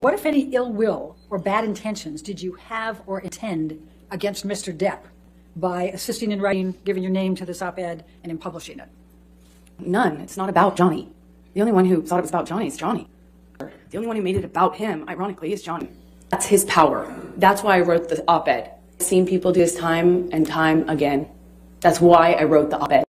What, if any, ill will or bad intentions did you have or intend against Mr. Depp by assisting in writing, giving your name to this op-ed, and in publishing it? None. It's not about Johnny. The only one who thought it was about Johnny is Johnny. The only one who made it about him, ironically, is Johnny. That's his power. That's why I wrote the op-ed. I've seen people do this time and time again. That's why I wrote the op-ed.